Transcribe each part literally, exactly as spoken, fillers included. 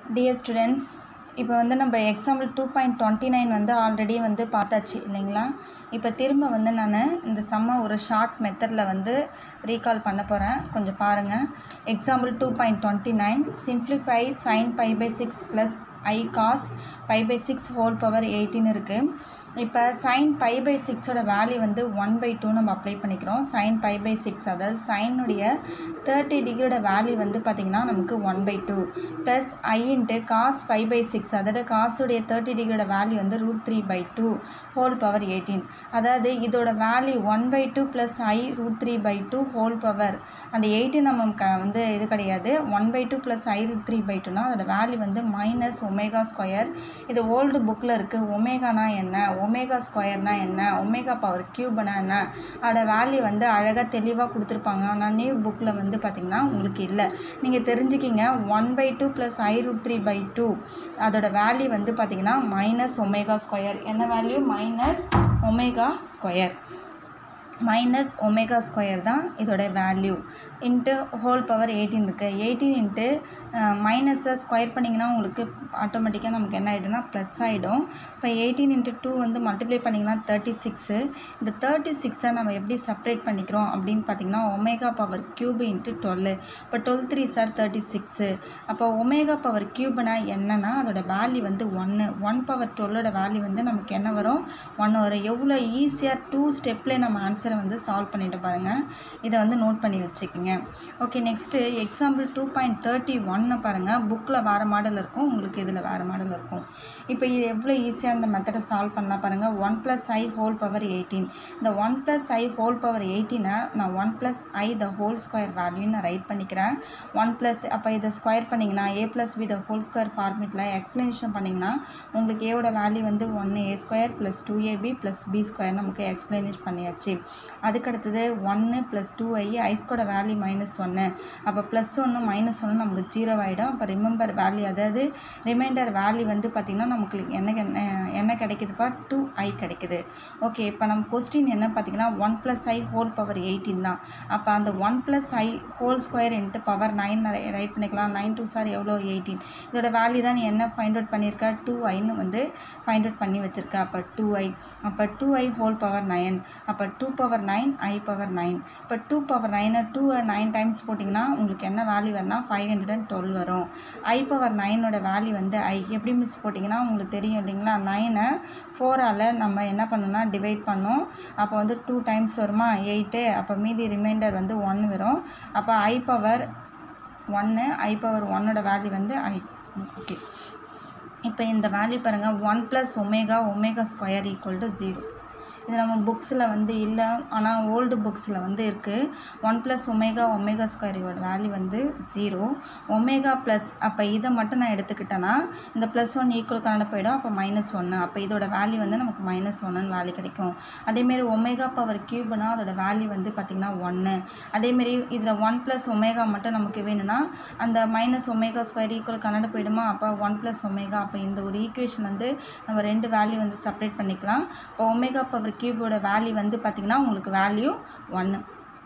Dear students, இப்போ வந்து நம்ம example two point twenty nine வந்து ஆல்ரெடி வந்து பார்த்தாச்சு இல்லைங்களா. இப்போ திரும்ப வந்து நான் இந்த சம்மை ஒரு ஷார்ட் மெத்தடில் வந்து ரீகால் பண்ண போகிறேன். கொஞ்சம் பாருங்கள். Example two point twenty nine simplify sine pi by six plus i cos pi by six whole power எயிட்டின்னு இருக்குது. இப்போ சைன் பை பை சிக்ஸோட வேல்யூ வந்து ஒன் பை டூ நம்ம அப்ளை பண்ணிக்கிறோம். சைன் பை பை சிக்ஸ் அதாவது சைனுடைய தேர்ட்டி டிகிரியோட வேல்யூ வந்து பார்த்திங்கன்னா நமக்கு one by two plus i into cos pi by six அதாவது காசுடைய தேர்ட்டி டிகிரியோட வேல்யூ வந்து root three by two whole power eighteen. அதாவது இதோட value one by two plus i root three by two whole power அந்த eighteen நம்ம க வந்து இது கிடையாது. One by two plus i root three by டூனா அதோட வேல்யூ வந்து மைனஸ் ஒமேகா ஸ்கொயர். இது ஓல்டு புக்கில் இருக்குது. ஒமேகானா என்ன, ஒமேகா ஸ்கொயர்னா என்ன, ஒமேகா பவர் கியூப்னா என்ன, அதோட வேல்யூ வந்து அழகாக தெளிவாக கொடுத்துருப்பாங்க. ஆனால் நியூ புக்கில் வந்து பார்த்திங்கன்னா உங்களுக்கு இல்லை. நீங்கள் தெரிஞ்சுக்கிங்க. One by two plus i root three by two அதோட வேல்யூ வந்து பார்த்திங்கன்னா மைனஸ் ஒமேகா ஸ்கொயர். என்ன value? Minus omega square. Minus omega square தான் இதோட value into whole power eighteen இருக்குது. எயிட்டீன் இன்ட்டு மைனஸை ஸ்கொயர் பண்ணிங்கன்னா உங்களுக்கு ஆட்டோமேட்டிக்காக நமக்கு என்ன ஆகிடும்னா ப்ளஸ் ஆகிடும். இப்போ எயிட்டீன் இன்ட்டு டூ வந்து மல்டிப்ளை பண்ணிங்கன்னா தேர்ட்டி சிக்ஸு. இந்த தேர்ட்டி சிக்ஸை நம்ம எப்படி செப்ரேட் பண்ணிக்கிறோம் அப்படின்னு பார்த்திங்கன்னா omega power cube into twelve. இப்போ டுவெல் த்ரீ சார் தேர்ட்டி சிக்ஸு. அப்போ ஒமேகா பவர் க்யூப்னா என்னென்னா அதோட வேல்யூ வந்து ஒன்று. ஒன் பவர் டுவெல்லோட வேல்யூ வந்து நமக்கு என்ன வரும்? ஒன்று வரும். எவ்வளோ ஈஸியாக டூ ஸ்டெப்லேயே நம்ம ஆன்சரை வந்து சால்வ் பண்ணிட்டு பாருங்கள். இதை வந்து நோட் பண்ணி வச்சுக்கோங்க. Okay, next example two point thirty ஒன்னு பாருங்கள். புக்கில் வேறு மாடல் இருக்கும், உங்களுக்கு இதில் வேறு மாடல் இருக்கும். இப்போ இது எவ்வளோ ஈஸியாக இந்த மெத்தடை சால்வ் பண்ணலாம் பாருங்கள். One plus i whole power eighteen. இந்த one plus i whole power எயிட்டீனை நான் one plus i the whole square வேல்யூன்னு நான் ரைட் பண்ணிக்கிறேன். ஒன் ப்ளஸ் அப்போ இதை ஸ்கொயர் பண்ணிங்கன்னா a plus b the whole square ஃபார்மேட்டில் எக்ஸ்ப்ளனேஷன் பண்ணிங்கன்னா உங்களுக்கு ஏவோட வேல்யூ வந்து ஒன்று a square plus two a b plus b square நமக்கு எக்ஸ்ப்ளனேஷன் பண்ணியாச்சு. அதுக்கடுத்தது ஒன்று ப்ளஸ் டூ ஐ ஐஸ்கோட வேல்யூ மைனஸ் ஒன்று. அப்போ ப்ளஸ் ஒன்று மைனஸ் ஒன்று நமக்கு ஜீரோ ஆகிடும். அப்போ ரிமெம்பர் வேல்யூ அதாவது ரிமைண்டர் வேல்யூ வந்து பார்த்திங்கன்னா நமக்கு என்ன என்ன கிடைக்குதுப்பா? டூ ஐ கிடைக்குது. ஓகே, இப்போ நம்ம கொஸ்டின் என்ன பார்த்திங்கன்னா one plus i whole power eighteen தான். அப்போ அந்த one plus i whole square into power nine write பண்ணிக்கலாம். நைன் டூ சார் எவ்வளோ? எயிட்டீன். இதோட வேல்யூ தான் நீ என்ன ஃபைண்ட் அவுட் பண்ணியிருக்கா? டூ ஐன்னு வந்து ஃபைண்ட் அவுட் பண்ணி வச்சுருக்கா. அப்போ டூ ஐ அப்போ two i whole power nine. அப்போ two power nine i power nine. இப்போ டூ பவர் நைனை டூ நைன் டைம்ஸ் போட்டிங்கன்னா உங்களுக்கு என்ன வேல்யூ வரும்னா ஃபைவ் ஹண்ட்ரட் அண்ட் டுவெல் வரும். ஐ பவர் நைனோட வேல்யூ வந்து ஐ எப்படி மிஸ் போட்டிங்கன்னா உங்களுக்கு தெரியும் இல்லைங்களா. நைனை ஃபோரால் நம்ம என்ன பண்ணணும்னா டிவைட் பண்ணோம். அப்போ வந்து டூ டைம்ஸ் வருமா? எயிட்டு. அப்போ மீதி ரிமைண்டர் வந்து ஒன் வரும். அப்போ ஐ பவர் ஒன்று ஐ பவர் ஒன்னோட வேல்யூ வந்து ஐ. ஓகே, இப்போ இந்த வேல்யூ பாருங்கள். One plus omega omega square equal to zero. இது நம்ம புக்ஸில் வந்து இல்லை, ஆனால் ஓல்டு புக்ஸில் வந்து இருக்குது. ஒன் ப்ளஸ் ஒமேகா ஒமேகா ஸ்கொயரோட வேல்யூ வந்து ஜீரோ. ஒமேகா ப்ளஸ் அப்போ இதை மட்டும் நான் எடுத்துக்கிட்டேன்னா இந்த ப்ளஸ் ஒன் ஈக்குவல் கனெக்ட் போயிடும். அப்போ மைனஸ் ஒன்று. அப்போ இதோட வேல்யூ வந்து நமக்கு மைனஸ் ஒன்றுன்னு வேல்யூ கிடைக்கும். அதேமாரி ஒமேகா பவர் க்யூப்னா அதோட வேல்யூ வந்து பார்த்திங்கன்னா ஒன்று. அதேமாரி இதில் ஒன் ப்ளஸ் ஒமேகா மட்டும் நமக்கு வேணும்னா அந்த minus omega square equal connect போயிடுமா? அப்போ ஒன் ப்ளஸ் ஒமேகா. அப்போ இந்த ஒரு ஈக்குவேஷன் வந்து நம்ம ரெண்டு வேல்யூ வந்து செப்பரேட் பண்ணிக்கலாம். இப்போ ஒமேகா பவர் கியூபோட வேல்யூ வந்து பார்த்திங்கன்னா உங்களுக்கு வேல்யூ ஒன்று.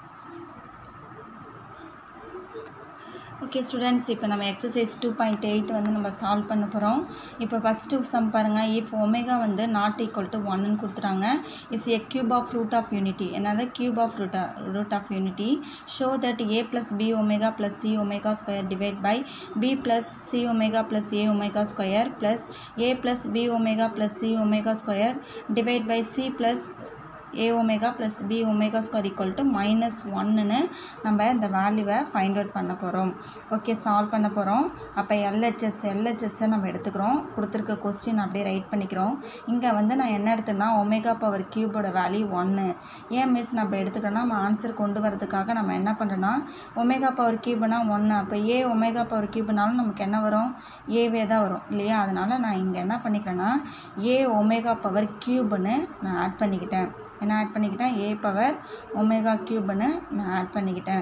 ஓகே ஸ்டூடெண்ட்ஸ், இப்போ நம்ம எக்ஸசைஸ் டூ பாயிண்ட் எயிட் வந்து நம்ம சால்வ் பண்ண போகிறோம். இப்போ ஃபஸ்ட்டு சம் பாருங்கள். இப்போ ஒமேகா வந்து நாட் ஈக்குவல் டு ஒன்னு கொடுத்துறாங்க. Is a cube of root of unity. என்னது? Cube of root root of unity. Show that a plus b omega plus c omega square divide by b plus c omega plus a omega square plus a plus b omega plus c omega square divide by c plus a omega plus b omega square equal to minus ஒன்னுன்னு நம்ம இந்த வேல்யூவை find out பண்ண போகிறோம். Okay, solve பண்ண போகிறோம். அப்போ LHS எல்ஹெச்எஸ்ஸை நம்ம எடுத்துக்கிறோம். கொடுத்துருக்க கொஸ்டின் அப்படியே ரைட் பண்ணிக்கிறோம். இங்கே வந்து நான் என்ன எடுத்தேன்னா ஒமேகா பவர் கியூபோட வேல்யூ ஒன்று. ஏன் மிஸ் நம்ம எடுத்துக்கிறோன்னா நம்ம ஆன்சர் கொண்டு வரதுக்காக நம்ம என்ன பண்ணுறோன்னா ஒமேகா பவர் கியூப்னா ஒன்று. அப்போ ஏ ஒமேகா பவர் கியூப்னாலும் நமக்கு என்ன வரும்? ஏவே தான் வரும் இல்லையா. அதனால் நான் இங்கே என்ன பண்ணிக்கிறேன்னா ஏ ஒமேகா பவர் கியூப்னு நான் ஆட் பண்ணிக்கிட்டேன். என்ன ஆட் பண்ணிக்கிட்டேன்? ஏ பவர் ஒமேகா கியூப்னு நான் ஆட் பண்ணிக்கிட்டேன்.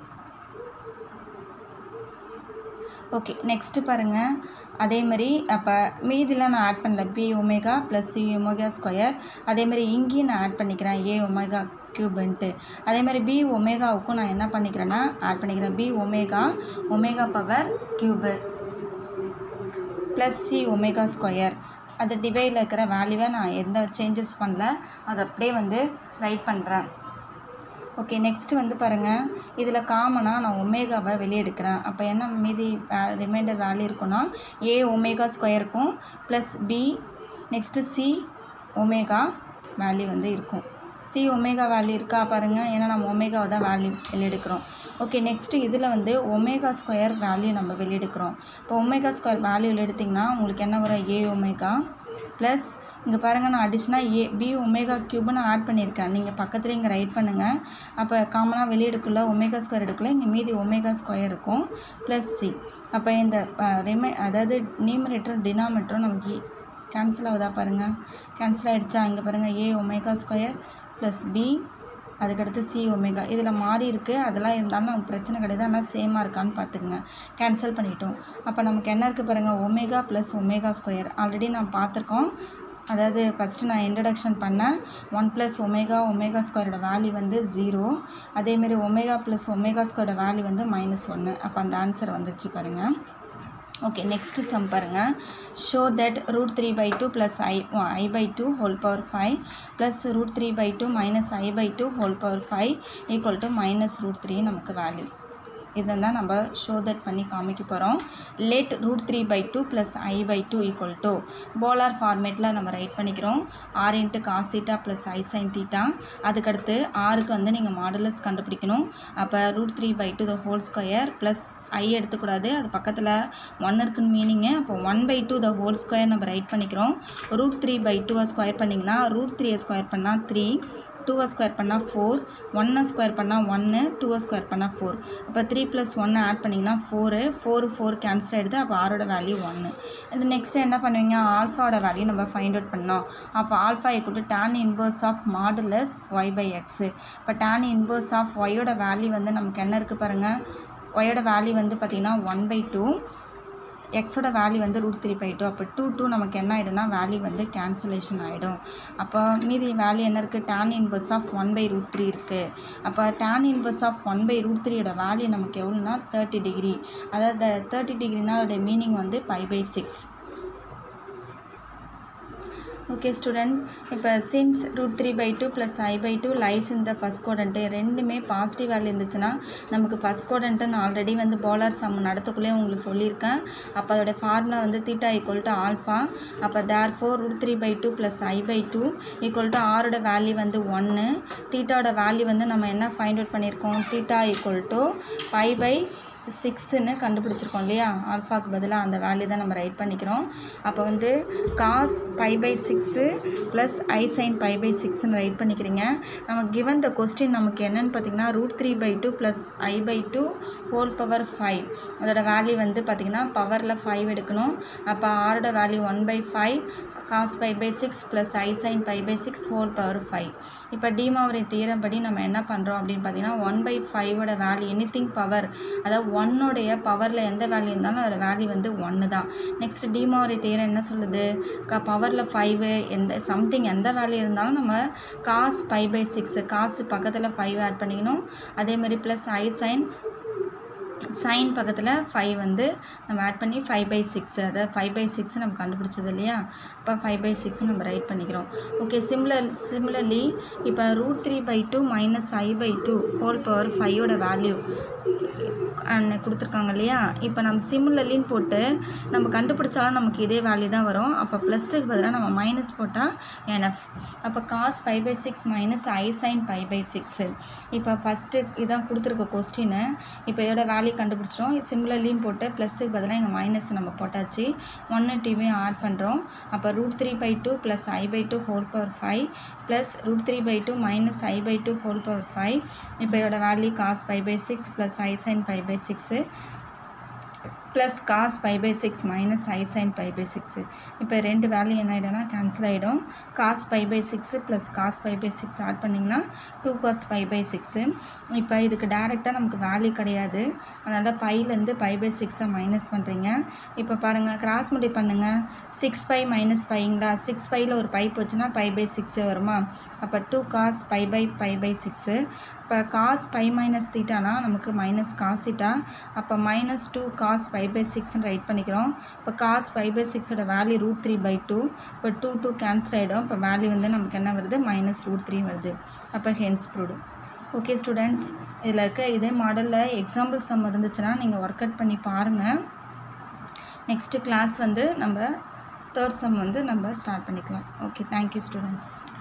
ஓகே, நெக்ஸ்ட்டு பாருங்கள். அதேமாதிரி அப்போ மீதிலாம் நான் ஆட் பண்ணல. B omega plus c omega square. அதேமாதிரி இங்கேயும் நான் ஆட் பண்ணிக்கிறேன் ஏ ஒமேகா க்யூப்ன்ட்டு. அதேமாதிரி பி ஒமேகாவுக்கும் நான் என்ன பண்ணிக்கிறேன்னா ஆட் பண்ணிக்கிறேன் b omega omega power cube. Plus c omega square. அது டிவைடில் இருக்கிற வேல்யூவை நான் எந்த சேஞ்சஸ் பண்ணல, அதை அப்படியே வந்து ரைட் பண்ணுறேன். ஓகே, நெக்ஸ்ட்டு வந்து பாருங்கள், இதில் காமனாக நான் ஒமேகாவை வெளியே எடுக்கிறேன். அப்போ என்ன மீதி வே ரிமைண்டர் வேல்யூ இருக்குன்னா ஏ ஒமேகா ஸ்கொயருக்கும் plus b next c omega value வந்து இருக்கும். சி ஒமேகா வேல்யூ இருக்கா பாருங்கள், ஏன்னா நம்ம ஒமேகாவை தான் வேல்யூ வெளியெடுக்கிறோம். ஓகே, நெக்ஸ்ட்டு இதில் வந்து ஒமேகா ஸ்கொயர் வேல்யூ நம்ம வெளியெடுக்கிறோம். இப்போ ஒமேகா ஸ்கொயர் வேல்யூ வெளியெடுத்திங்கன்னா உங்களுக்கு என்ன வரும், ஏ ஒமேகா ப்ளஸ் இங்கே பாருங்கள், நான் அடிஷ்னலாக ஏ பி ஒமேகா க்யூபு நான் ஆட் பண்ணியிருக்கேன். நீங்கள் பக்கத்தில் இங்கே ரைட் பண்ணுங்கள். அப்போ காமனாக வெளியெடுக்கல ஒமேகா ஸ்கொயர் எடுக்கல, இங்கே மீதி ஒமேகா ஸ்கொயர் இருக்கும் ப்ளஸ் சி. அப்போ இந்த ரிமை அதாவது நியூமரேட்டரும் டினாமினேட்டரும் நமக்கு கேன்சல் ஆகுதா பாருங்கள், கேன்சல் ஆகிடுச்சா. இங்கே பாருங்கள், a omega square plus b அதுக்கடுத்து சி ஒமேகா. இதில் மாறி இருக்குது, அதெல்லாம் இருந்தாலும் நமக்கு பிரச்சனை கிடையாது. ஆனால் சேமாக இருக்கான்னு பார்த்துக்குங்க. கேன்சல் பண்ணிட்டோம். அப்போ நமக்கு என்ன இருக்குது பாருங்கள், omega plus omega square already நான் பார்த்துருக்கோம். அதாவது ஃபஸ்ட்டு நான் இன்ட்ரடக்ஷன் பண்ணேன். ஒன் ப்ளஸ் ஒமேகா ஒமேகா ஸ்கொயரோட வேல்யூ வந்து ஜீரோ. அதேமாரி ஒமேகா ப்ளஸ் ஒமேகா ஸ்கொயரோட வேல்யூ வந்து மைனஸ் ஒன்று. அப்போ அந்த ஆன்சர் வந்துச்சு பாருங்கள். ஓகே, நெக்ஸ்ட்டு சம் பாருங்கள். Show that root three by two plus i i by two whole power five plus root three by two minus i by two whole power five equal to minus root three நமக்கு value. இதை தான் நம்ம show that பண்ணி காமிக்க போகிறோம். Let root three by two plus i by two equal to polar ஃபார்மேட்டில் நம்ம write பண்ணிக்கிறோம். R into cos theta plus i sin theta. அதுக்கடுத்து ஆருக்கு வந்து நீங்கள் மாடுலஸ் கண்டுபிடிக்கணும். அப்போ root three by two the whole square plus i எடுத்துக்கூடாது, அது பக்கத்தில் ஒன் இருக்குன்னு மீனிங்கு. அப்போ one by two the whole square நம்ம ரைட் பண்ணிக்கிறோம். ரூட் த்ரீ பை டூவை ஸ்கொயர் பண்ணிங்கன்னா ரூட் த்ரீயை ஸ்கொயர் பண்ணால் த்ரீ, டூவை ஸ்கொயர் பண்ணால் ஃபோர், ஒன்னை ஸ்கொயர் பண்ணால் ஒன்று, டூவை ஸ்கொயர் பண்ணால் ஃபோர். அப்போ த்ரீ ப்ளஸ் ஒன்று ஆட் பண்ணிங்கன்னா ஃபோரு, ஃபோரு ஃபோர் கேன்சல் ஆகிடுது. அப்போ ஆரோட வேல்யூ ஒன்று. இது நெக்ஸ்ட்டு என்ன பண்ணுவீங்க, ஆல்ஃபாவோட வேல்யூ நம்ம ஃபைண்ட் அவுட் பண்ணோம். அப்போ alpha equal to tan inverse of modulus y by x. இப்போ tan இன்வர்ஸ் ஆஃப் ஒய்யோட வேல்யூ வந்து நமக்கு என்ன இருக்குது பாருங்கள், ஒயோட வேல்யூ வந்து பார்த்திங்கன்னா ஒன் பை டூ, எக்ஸோட வேல்யூ வந்து ரூட் த்ரீ பை டூ. அப்போ டூ டூ நமக்கு என்ன ஆகிடும்னா வேல்யூ வந்து கேன்சலேஷன் ஆகிடும். அப்போ மீதி வேல்யூ என்ன இருக்குது, tan inverse of one by root three இருக்குது. அப்போ tan inverse of one by root த்ரீயோட வேல்யூ நமக்கு எவ்வளோனா தேர்ட்டி டிகிரி. அதாவது தேர்ட்டி டிகிரினா அதோடைய மீனிங் வந்து pi by six. Okay student, இப்போ since root three by two plus i by two lies இந்த ஃபஸ்ட் கோடன்ட்டு ரெண்டுமே பாசிட்டிவ் வேல்யூ இருந்துச்சுன்னா நமக்கு ஃபஸ்ட் கோடன்ட்டு நான் ஆல்ரெடி வந்து போலார் சம் நடத்துக்குள்ளே உங்களுக்கு சொல்லியிருக்கேன். அப்போ அதோடைய ஃபார்முலா வந்து தீட்டா ஈக்குவல் டு ஆல்ஃபா. அப்போ therefore root three by two plus i by two equal to ஆரோட வேல்யூ வந்து ஒன்று. தீட்டாவோட வேல்யூ வந்து நம்ம என்ன ஃபைண்ட் அவுட் பண்ணியிருக்கோம், theta equal to pi pi சிக்ஸ்ன்னு கண்டுபிடிச்சிருக்கோம் இல்லையா, ஆல்ஃபாக்கு பதிலாக அந்த வேல்யூ தான் நம்ம ரைட் பண்ணிக்கிறோம். அப்போ வந்து cos pi pi six plus i sin pi pi சிக்ஸ்ன்னு ரைட் பண்ணிக்கிறீங்க. நமக்கு கிவன் த கொஸ்டின் நமக்கு என்னென்னு பார்த்திங்கன்னா root three by two plus i by two whole power five. அதோட வேல்யூ வந்து பார்த்திங்கன்னா பவரில் ஃபைவ் எடுக்கணும். அப்போ ஆரோட வேல்யூ one by five cos pi by six plus i sin pi by six whole power five. இப்போ டீமாவரி தியரம் படி நம்ம என்ன பண்ணுறோம் அப்படின்னு பார்த்தீங்கன்னா ஒன் பை ஃபைவோட வேல்யூ எனி திங் பவர், அதாவது ஒன்னுடைய பவரில் எந்த வேல்யூ இருந்தாலும் அதோட வேல்யூ வந்து ஒன்று தான். நெக்ஸ்ட் டீமாவரி தியரம் என்ன சொல்லுது, க பவரில் ஃபைவு எந்த சம்திங் எந்த வேல்யூ இருந்தாலும் நம்ம காஸ் பை பை சிக்ஸு காசு பக்கத்தில் ஃபைவ் ஆட் பண்ணிக்கணும். அதேமாதிரி ப்ளஸ் ஐ சைன் சைன் பக்கத்தில் ஃபைவ் வந்து நம்ம ஆட் பண்ணி ஃபைவ் பை சிக்ஸ், அதாவது ஃபைவ் பை சிக்ஸ் நம்ம கண்டுபிடிச்சது இல்லையா, இப்போ ஃபைவ் பை சிக்ஸ் நம்ம ரைட் பண்ணிக்கிறோம். ஓகே, சிமிலர் சிமிலர்லி இப்போ root three by two minus i by two whole power ஃபைவோட வேல்யூ கொடுத்துருக்காங்க இல்லையா. இப்போ நம்ம சிமிலர்லின்னு போட்டு நம்ம கண்டுபிடிச்சாலும் நமக்கு இதே வேல்யூ தான் வரும். அப்போ ப்ளஸ்ஸுக்கு பதிலாக நம்ம மைனஸ் போட்டால் என்எஃப். அப்போ cos pi by six minus i sin pi pi six. இப்போ ஃபஸ்ட்டு இதான் கொடுத்துருக்க கொஸ்டின்னு. இப்போ இதோட வேல்யூ கண்டுபிடிச்சிட்டோம். சிமிலர்லின்னு போட்டு ப்ளஸ்ஸுக்கு பதிலாக இங்கே மைனஸ் நம்ம போட்டாச்சு. ஒன்று டூவையும் ஆட் பண்ணுறோம். அப்போ root three by two plus i by two whole power five plus root three by two minus i by two whole power five. இப்போ இதோட value cos pi by six plus i sin pi pi six plus cos pi by six minus i sin pi pi six. இப்போ ரெண்டு value என்ன ஆகிடும்னா cancel ஆகிடும். Cos pi pi six plus cos pi by six add பண்ணிங்கன்னா two cos pi pi six. இப்போ இதுக்கு டேரெக்டாக நமக்கு வேல்யூ கிடையாது, அதனால் பைலேருந்து பை பை சிக்ஸை மைனஸ் பண்ணுறீங்க. இப்போ பாருங்கள், கிராஸ் மல்டி பண்ணுங்கள். சிக்ஸ் பை மைனஸ் பைங்களா, சிக்ஸ் பையில் ஒரு பை போச்சுன்னா பை பை சிக்ஸு வருமா. அப்போ two cos pi pi pi pi six இப்போ காஸ் பை மைனஸ் தீட்டானா நமக்கு மைனஸ் காஸ் தீட்டா, அப்போ minus two cos pi pi சிக்ஸ்ன்னு ரைட் பண்ணிக்கிறோம். இப்போ காஸ் பை பை சிக்ஸோட value root three by two. இப்போ டூ டூ கேன்சல் ஆகிடும். இப்போ வேல்யூ வந்து நமக்கு என்ன வருது, மைனஸ் ரூட் த்ரீ வருது. அப்போ ஹென்ஸ் ப்ரூவ்டு. ஓகே ஸ்டூடெண்ட்ஸ், இதில் இருக்க இதே மாடலில் எக்ஸாம்பிள் சம் இருந்துச்சுன்னா நீங்கள் ஒர்க் அவுட் பண்ணி பாருங்கள். நெக்ஸ்ட்டு கிளாஸ் வந்து நம்ம தேர்ட் சம் வந்து நம்ம ஸ்டார்ட் பண்ணிக்கலாம். Okay, thank you students.